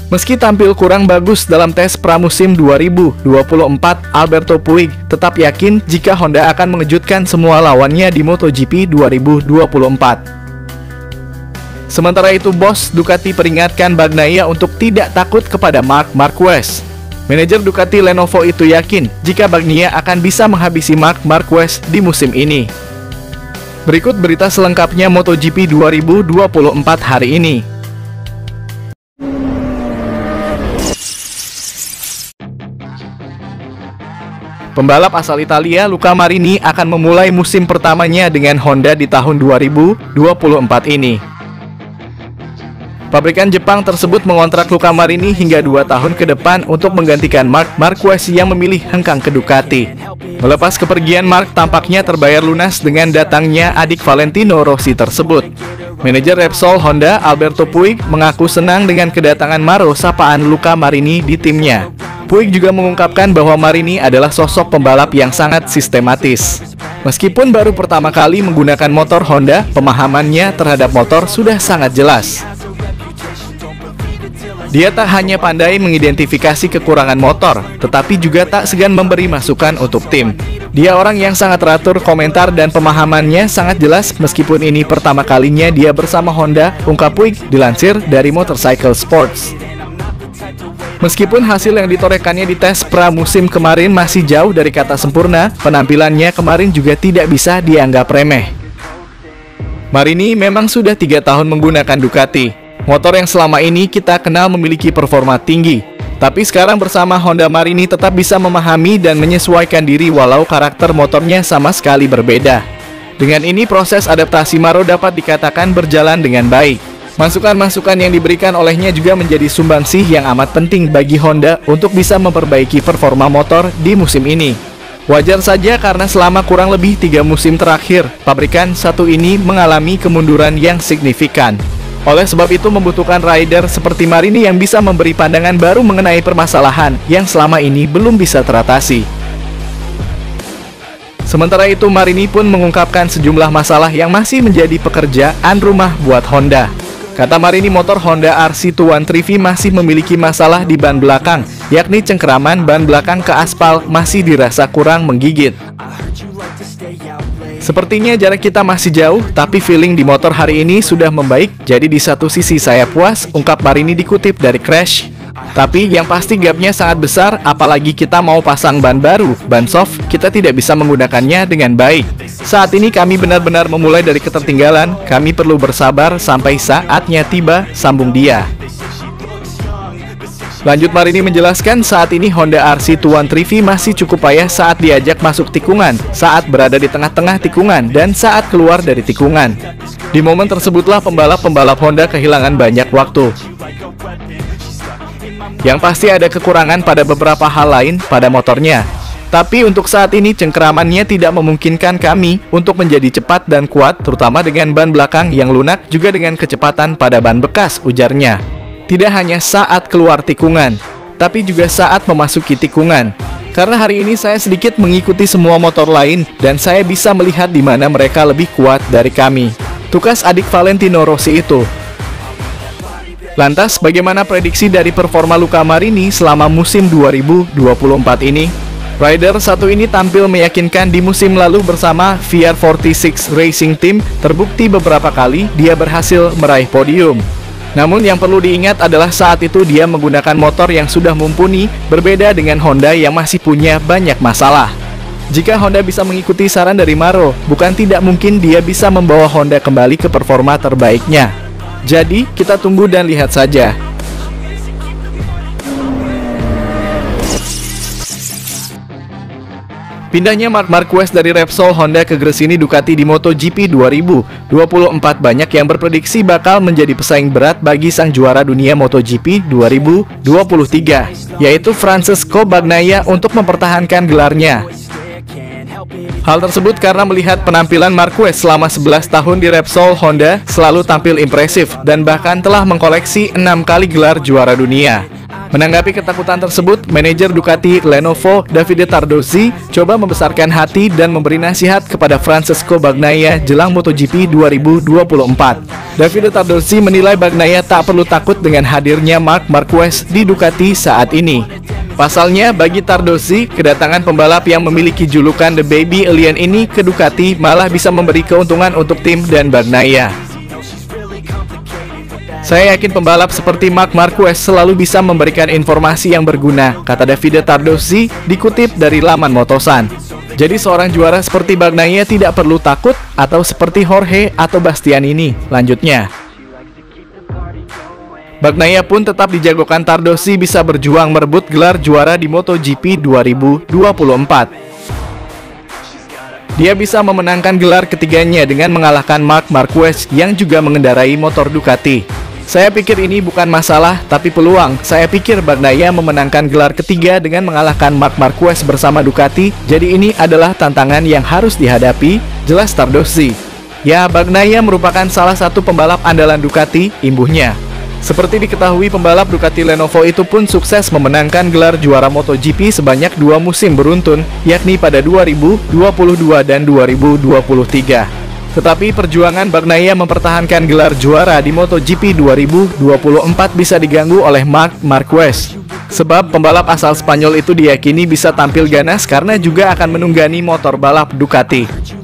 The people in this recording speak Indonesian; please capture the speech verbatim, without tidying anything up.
Meski tampil kurang bagus dalam tes pramusim dua ribu dua puluh empat, Alberto Puig tetap yakin jika Honda akan mengejutkan semua lawannya di MotoGP dua ribu dua puluh empat. Sementara itu, bos Ducati peringatkan Bagnaia untuk tidak takut kepada Marc Marquez. Manajer Ducati Lenovo itu yakin jika Bagnaia akan bisa menghabisi Marc Marquez di musim ini. Berikut berita selengkapnya MotoGP dua ribu dua puluh empat hari ini. Pembalap asal Italia Luca Marini akan memulai musim pertamanya dengan Honda di tahun dua ribu dua puluh empat ini. Pabrikan Jepang tersebut mengontrak Luca Marini hingga dua tahun ke depan untuk menggantikan Marc Marquez yang memilih hengkang ke Ducati. Melepas kepergian Marc tampaknya terbayar lunas dengan datangnya adik Valentino Rossi tersebut. Manajer Repsol Honda Alberto Puig mengaku senang dengan kedatangan Maro sapaan Luca Marini di timnya. Puig juga mengungkapkan bahwa Marini adalah sosok pembalap yang sangat sistematis. Meskipun baru pertama kali menggunakan motor Honda, pemahamannya terhadap motor sudah sangat jelas. Dia tak hanya pandai mengidentifikasi kekurangan motor, tetapi juga tak segan memberi masukan untuk tim. Dia orang yang sangat teratur komentar dan pemahamannya sangat jelas meskipun ini pertama kalinya dia bersama Honda, ungkap Puig, dilansir dari Motorcycle Sports. Meskipun hasil yang ditorehkannya di tes pramusim kemarin masih jauh dari kata sempurna, penampilannya kemarin juga tidak bisa dianggap remeh. Marini memang sudah tiga tahun menggunakan Ducati, motor yang selama ini kita kenal memiliki performa tinggi. Tapi sekarang bersama Honda, Marini tetap bisa memahami dan menyesuaikan diri walau karakter motornya sama sekali berbeda. Dengan ini proses adaptasi Maro dapat dikatakan berjalan dengan baik. Masukan-masukan yang diberikan olehnya juga menjadi sumbangsih yang amat penting bagi Honda untuk bisa memperbaiki performa motor di musim ini. Wajar saja karena selama kurang lebih tiga musim terakhir, pabrikan satu ini mengalami kemunduran yang signifikan. Oleh sebab itu membutuhkan rider seperti Marini yang bisa memberi pandangan baru mengenai permasalahan yang selama ini belum bisa teratasi. Sementara itu Marini pun mengungkapkan sejumlah masalah yang masih menjadi pekerjaan rumah buat Honda. Kata Marini, motor Honda R C dua tiga V masih memiliki masalah di ban belakang, yakni cengkeraman ban belakang ke aspal masih dirasa kurang menggigit. Sepertinya jarak kita masih jauh, tapi feeling di motor hari ini sudah membaik, jadi di satu sisi saya puas, ungkap Marini dikutip dari Crash. Tapi yang pasti gapnya sangat besar, apalagi kita mau pasang ban baru, ban soft, kita tidak bisa menggunakannya dengan baik. Saat ini kami benar-benar memulai dari ketertinggalan, kami perlu bersabar sampai saatnya tiba, sambung dia. Lanjut Marini menjelaskan saat ini Honda R C dua tiga V masih cukup payah saat diajak masuk tikungan, saat berada di tengah-tengah tikungan, dan saat keluar dari tikungan. Di momen tersebutlah pembalap-pembalap Honda kehilangan banyak waktu. Yang pasti ada kekurangan pada beberapa hal lain pada motornya. Tapi untuk saat ini cengkeramannya tidak memungkinkan kami untuk menjadi cepat dan kuat, terutama dengan ban belakang yang lunak juga dengan kecepatan pada ban bekas, ujarnya. Tidak hanya saat keluar tikungan, tapi juga saat memasuki tikungan. Karena hari ini saya sedikit mengikuti semua motor lain dan saya bisa melihat di mana mereka lebih kuat dari kami, tukas adik Valentino Rossi itu. Lantas bagaimana prediksi dari performa Luca Marini selama musim dua ribu dua puluh empat ini? Rider satu ini tampil meyakinkan di musim lalu bersama V R empat puluh enam Racing Team, terbukti beberapa kali dia berhasil meraih podium. Namun yang perlu diingat adalah saat itu dia menggunakan motor yang sudah mumpuni, berbeda dengan Honda yang masih punya banyak masalah. Jika Honda bisa mengikuti saran dari Maro, bukan tidak mungkin dia bisa membawa Honda kembali ke performa terbaiknya. Jadi, kita tunggu dan lihat saja. Pindahnya Marc Marquez dari Repsol Honda ke Gresini Ducati di MotoGP dua ribu dua puluh empat banyak yang berprediksi bakal menjadi pesaing berat bagi sang juara dunia MotoGP dua ribu dua puluh tiga, yaitu Francesco Bagnaia untuk mempertahankan gelarnya. Hal tersebut karena melihat penampilan Marquez selama sebelas tahun di Repsol Honda selalu tampil impresif dan bahkan telah mengkoleksi enam kali gelar juara dunia. Menanggapi ketakutan tersebut, manajer Ducati Lenovo, Davide Tardozzi, coba membesarkan hati dan memberi nasihat kepada Francesco Bagnaia jelang MotoGP dua ribu dua puluh empat. Davide Tardozzi menilai Bagnaia tak perlu takut dengan hadirnya Marc Marquez di Ducati saat ini. Pasalnya, bagi Tardozzi, kedatangan pembalap yang memiliki julukan The Baby Alien ini ke Ducati malah bisa memberi keuntungan untuk tim dan Bagnaia. Saya yakin pembalap seperti Marc Marquez selalu bisa memberikan informasi yang berguna, kata Davide Tardozzi, dikutip dari laman Motosan. Jadi seorang juara seperti Bagnaia tidak perlu takut, atau seperti Jorge atau Bastianini, lanjutnya. Bagnaia pun tetap dijagokan Tardozzi bisa berjuang merebut gelar juara di MotoGP dua ribu dua puluh empat. Dia bisa memenangkan gelar ketiganya dengan mengalahkan Marc Marquez yang juga mengendarai motor Ducati. Saya pikir ini bukan masalah, tapi peluang. Saya pikir Bagnaia memenangkan gelar ketiga dengan mengalahkan Marc Marquez bersama Ducati, jadi ini adalah tantangan yang harus dihadapi, jelas Tardozzi. Ya, Bagnaia merupakan salah satu pembalap andalan Ducati, imbuhnya. Seperti diketahui, pembalap Ducati Lenovo itu pun sukses memenangkan gelar juara MotoGP sebanyak dua musim beruntun, yakni pada dua ribu dua puluh dua dan dua ribu dua puluh tiga. Tetapi perjuangan Bagnaia mempertahankan gelar juara di MotoGP dua ribu dua puluh empat bisa diganggu oleh Marc Marquez. Sebab pembalap asal Spanyol itu diyakini bisa tampil ganas karena juga akan menunggani motor balap Ducati.